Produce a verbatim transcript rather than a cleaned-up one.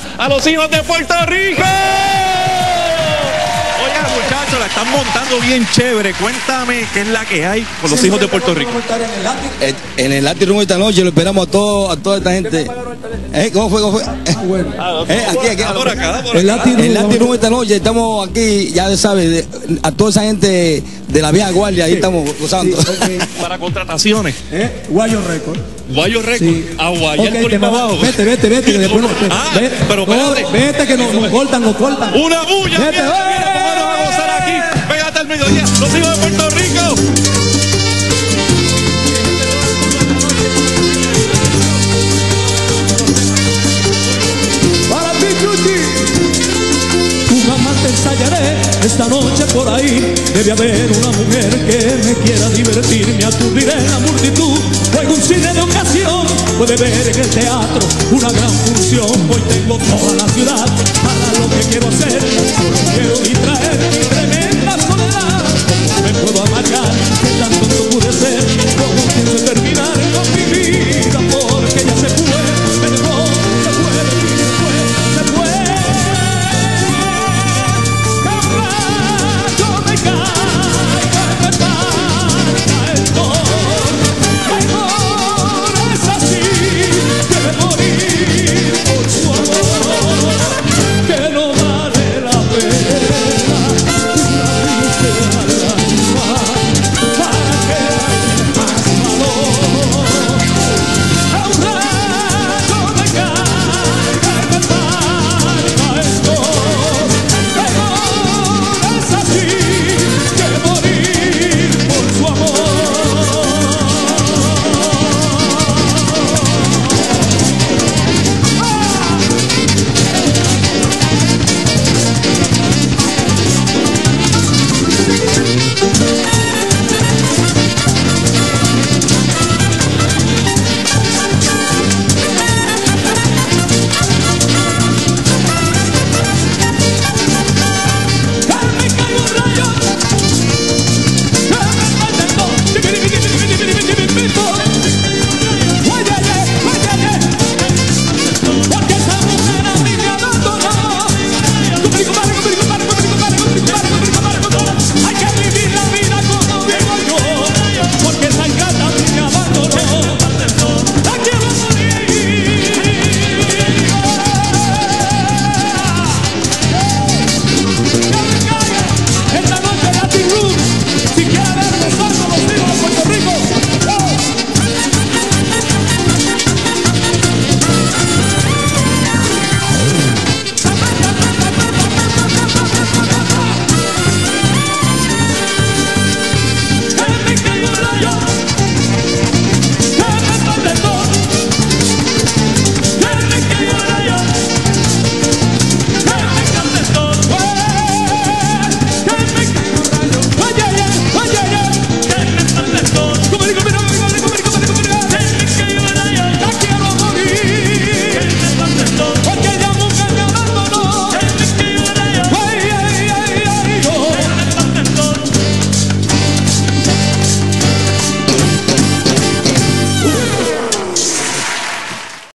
a los hijos de Puerto Rico. Oigan, muchachos, la están montando bien chévere. Cuéntame qué es la que hay con los hijos de Puerto Rico. En el Latin Room esta noche lo esperamos a, todo, a toda esta gente. ¿Eh? ¿Cómo fue? ¿Cómo fue? ¿Eh? Aquí, aquí. Por acá, por acá. El Latin Room esta noche estamos aquí, ya sabes, a toda esa gente de la vieja guardia, ahí sí, estamos gozando. Sí, okay. Para contrataciones. ¿Eh? Guayo Record. Guayo Record. Sí. A Guayar okay, por ahí para abajo. Vete, vete, vete. Que después no, ah, vete, pero corre, vete que nos, nos cortan, nos cortan. Una bulla. Vete, mira, mira cómo nos va a gozar aquí. Pégate al mediodía. Los hijos de Puerto Rico. Ensayaré esta noche por ahí. Debe haber una mujer que me quiera divertir. Me aturdiré en la multitud. Juego un cine de ocasión. Puede ver en el teatro una gran función. Hoy tengo toda la ciudad para lo que quiero hacer. Solo quiero distraer.